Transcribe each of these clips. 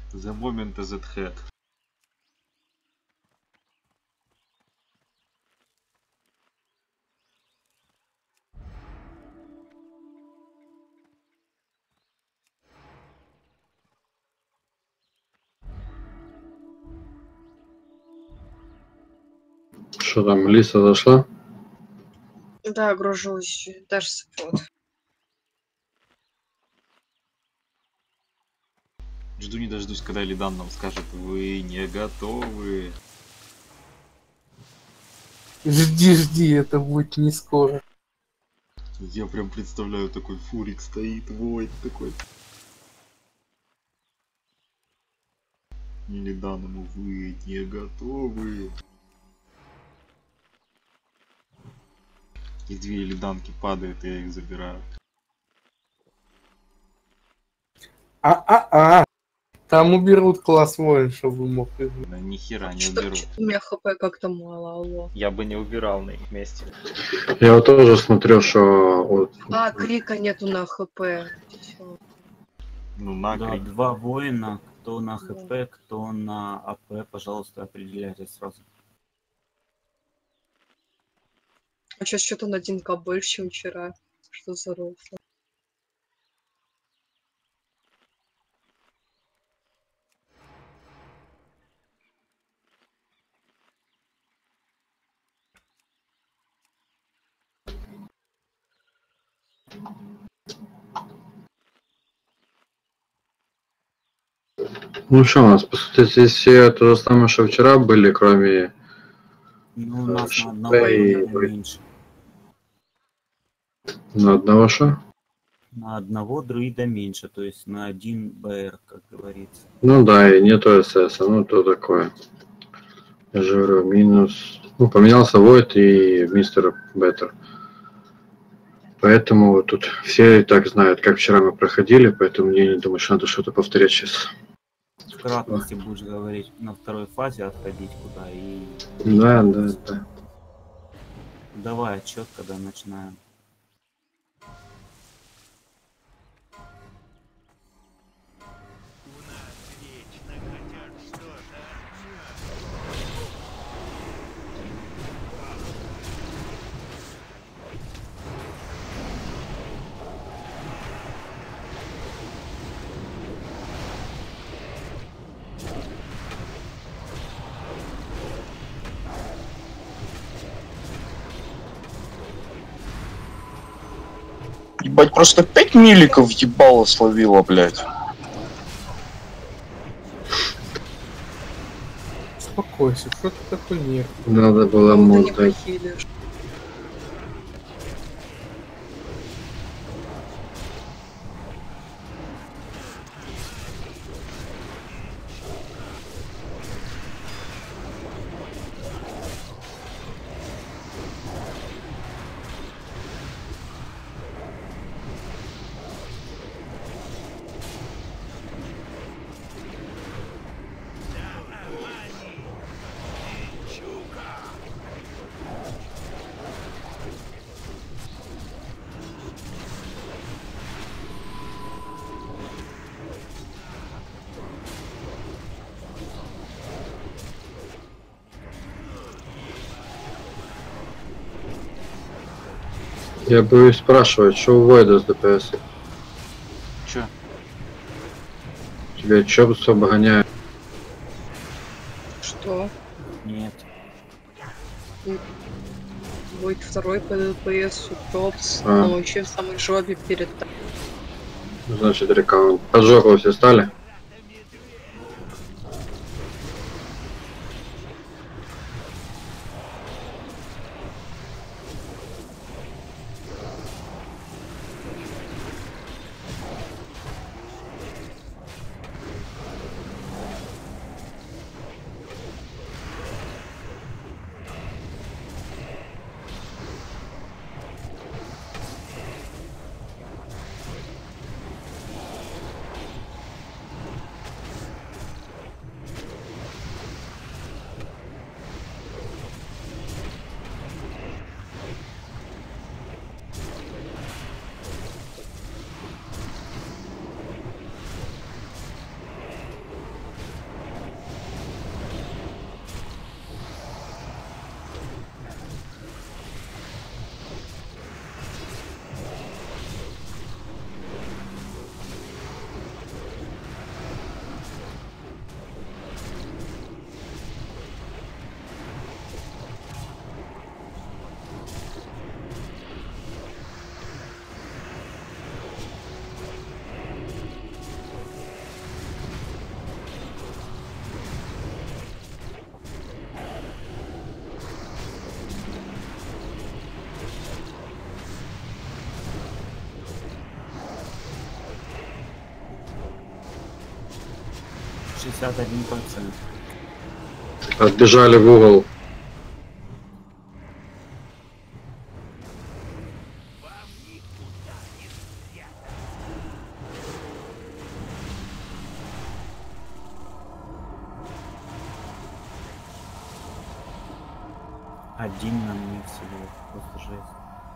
The moment that head. Что там, Лиса зашла? Да, гружусь. Даже саппорт. Жду не дождусь, когда Лидан нам скажет, вы не готовы. Жди, это будет не скоро. Я прям представляю, такой фурик стоит, воет такой. И Лидан ему, вы не готовы. И две лиданки падают, и я их забираю. Там уберут класс воин, чтобы мог. Да нихера не Что уберу. у меня хп как-то мало, алло. Я бы не убирал на их месте. Я вот тоже смотрел, что... Вот, А, крика нету на хп. Всё. Ну на Да, крик. два воина, кто на Да. ХП, кто на АП, пожалуйста, определяйте сразу. А сейчас что-то на 1К больше, чем вчера. Что за рофл? ну что у нас, по сути, здесь все то же самое, что вчера были, кроме... Ну, у нас Ш- на одного и- друида меньше. На одного что? На одного друида меньше, то есть на один БР, как говорится. Ну да, и нету СС, ну то такое. Я же говорю, минус... Ну, поменялся Войд и Мистер Беттер. Поэтому вот тут все и так знают, как вчера мы проходили, поэтому я не думаю, что надо что-то повторять сейчас. В кратности будешь говорить на второй фазе отходить куда и... Да. Давай отчет, когда начинаем. Ебать, просто 5 миликов ебало словила, блядь. Успокойся, что ты такой нервный? Надо было Ты не мод дать. похилишь. Я боюсь спрашивать, что у Войда с ДПС? Чё? Тебя чё особо гоняет? Что? Нет. Будет второй ПДПС, топс, А. но вообще в самой жопе перед... Значит, рекаунт. Поджогу все стали? 61%. Отбежали в угол. Один на мне всего. Просто жесть.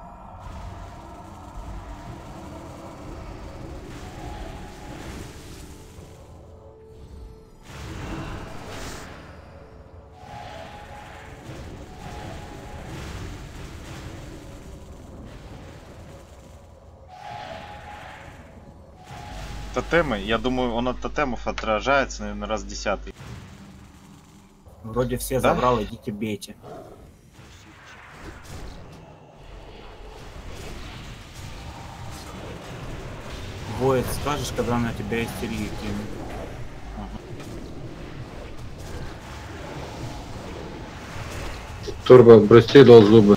Тотемы, я думаю, он от тотемов отражается, наверное, раз 10. Вроде все Да? забрал, идите бейте. Воет, скажешь, когда на тебя истерию кинут. Турбо, бросьте, дал зубы.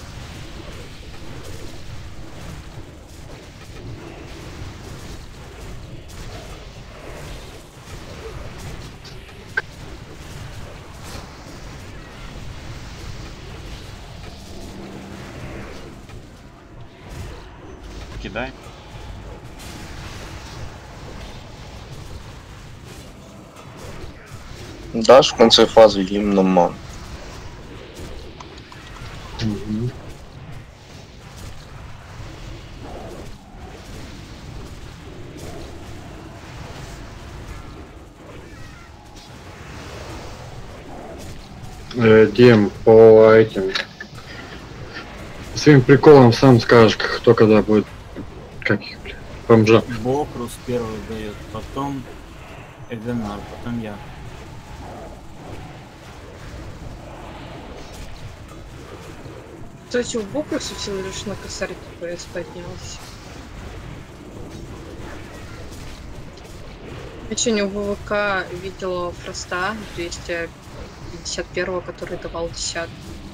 Кидай. Дашь в конце фазы гимн ман. Мгм. Дим, по этим своим приколом сам скажешь, кто когда будет. Как их, бля? Бомжа. Бокрус первый дает, потом Эвенар, потом я. Кстати, у Бокруса всего лишь на косарь ТПС поднялся. Я сегодня в ВВК видела Фроста 251, который давал 10.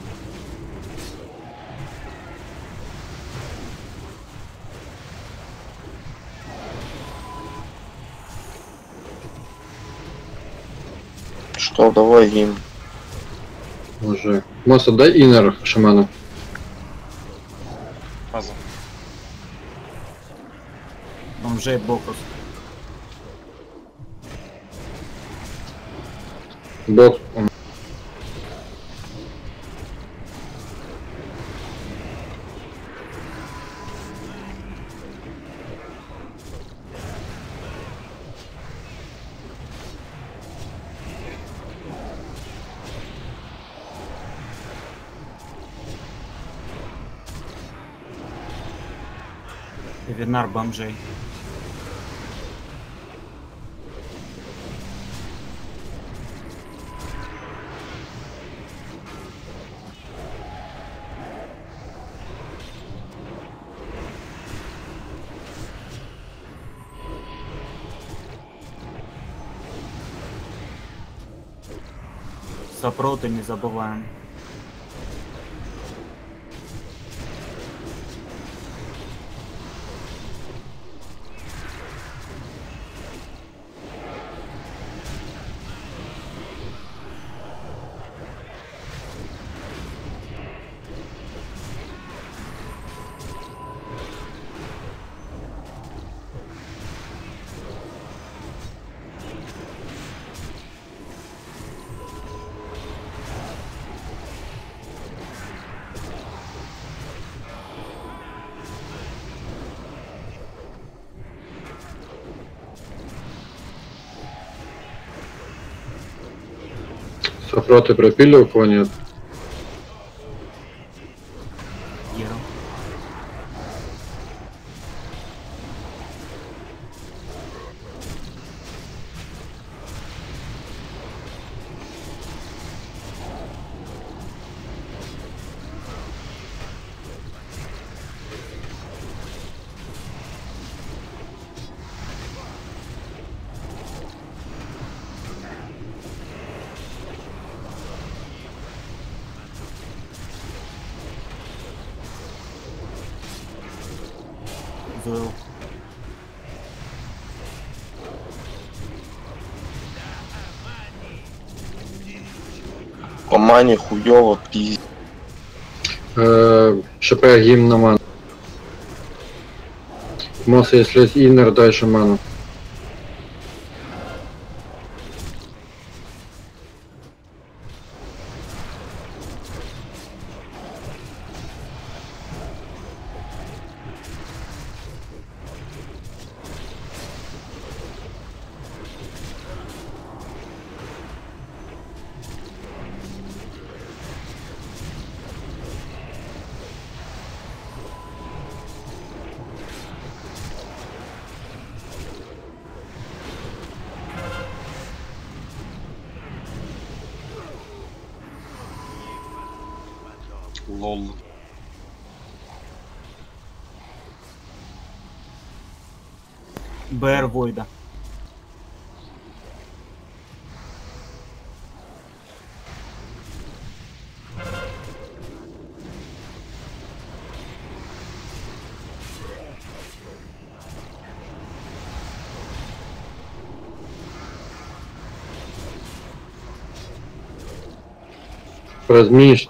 Что, давай гимн. Уже. Мос, отдай инер шаману. Фаза. Бомжей Бокрус. Бог. Эвенар бомжей. Сопроты не забываем. Софроты пропили, у кого нет? Геру. Зойл. По мане хуёво, пиздец. ШП гимн на ману. Мос, если иннер, дай шаману. Лол. БР Войда. Разминишь.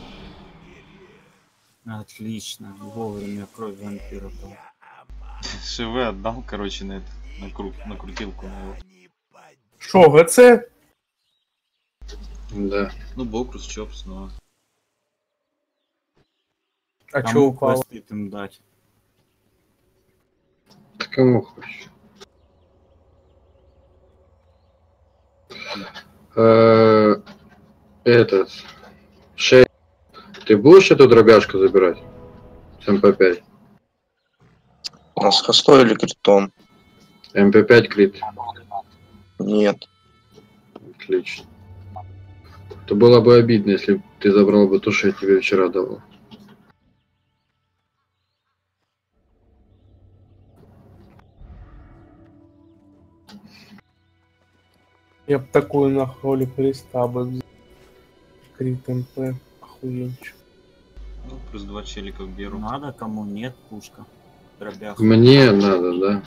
Отлично. Вовремя кровь вампира дал. ШВ отдал, короче, на это, на крутилку на его. Шо, ГЦ? Да. Ну, Бокрус, Чопс, но... А чё Кому упало? квестит им дать? Ты кому хочешь? Этот. 6. Ты будешь эту дробяшку забирать? С МП5. А с хостой или критом? МП5 крит. Нет. Отлично. То было бы обидно, если бы ты забрал бы то, что я тебе вчера давал. Я б такую на роли креста бы взял. Крит МП. Охуенчик. Ну, плюс 2 челика в Геру. Надо, кому нет, пушка. Дробях. Мне надо, да.